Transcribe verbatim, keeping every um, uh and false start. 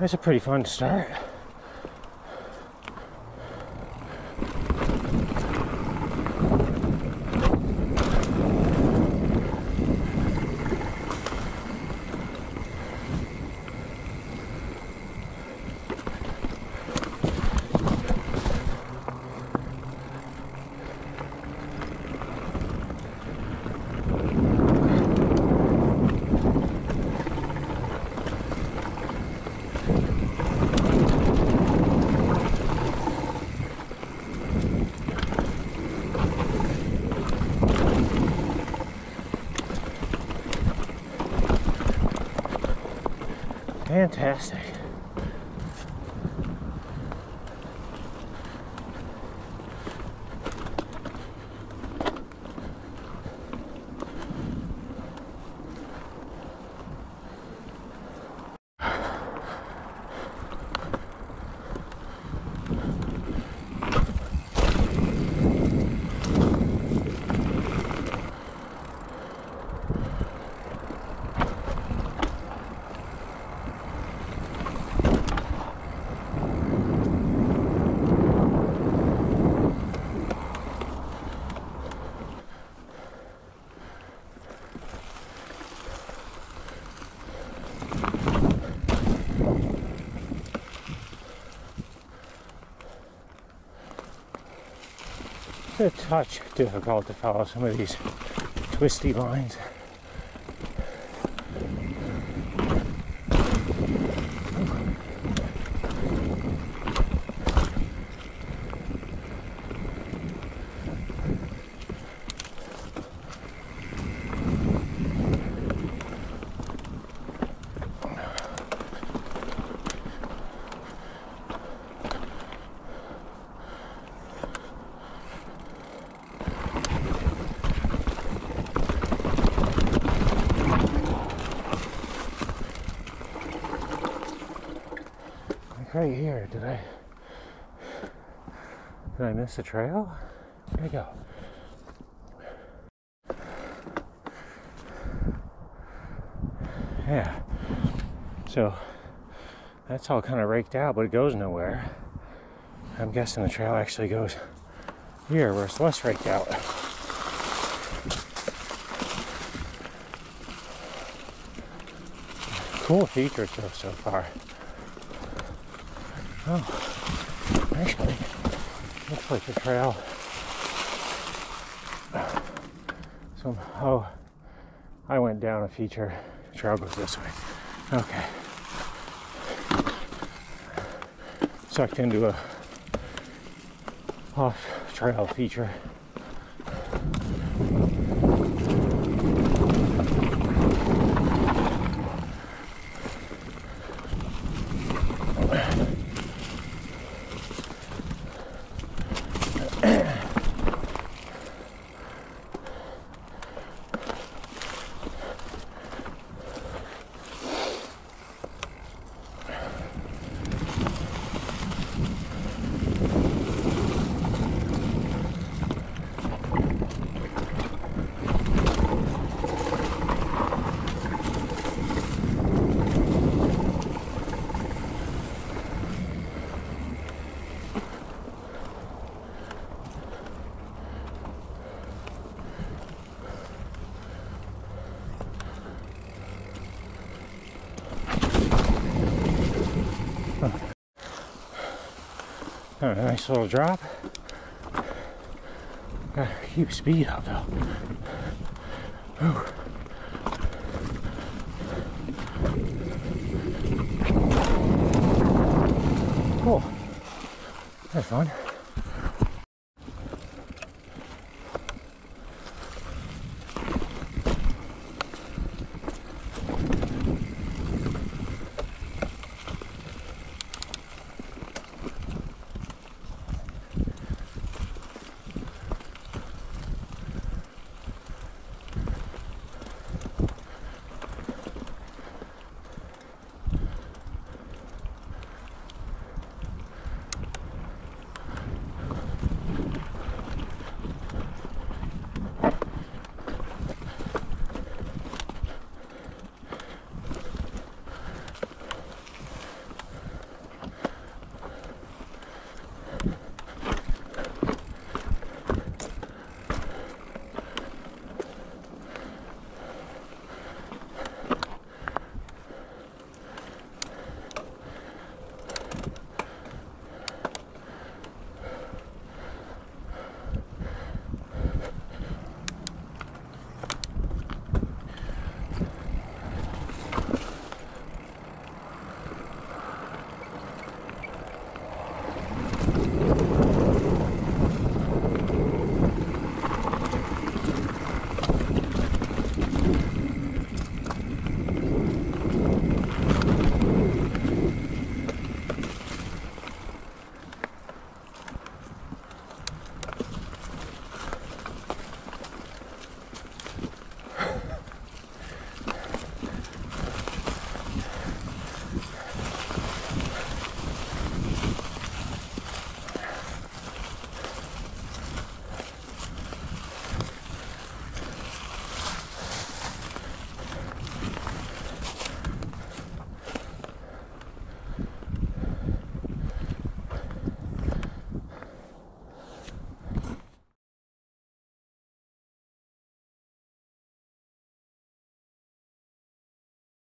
It's a pretty fun start. Fantastic. It's a touch difficult to follow some of these twisty lines. Right here, did I did I miss a trail? Where'd I go? Yeah, so that's all kind of raked out, but it goes nowhere. I'm guessing the trail actually goes here where it's less raked out. Cool features though so far. Oh, actually, looks like the trail. So, oh, I went down a feature. The trail goes this way. Okay. Sucked into a off-trail feature. Oh, a nice little drop. Gotta keep speed up though. Whew. Cool. That's fun.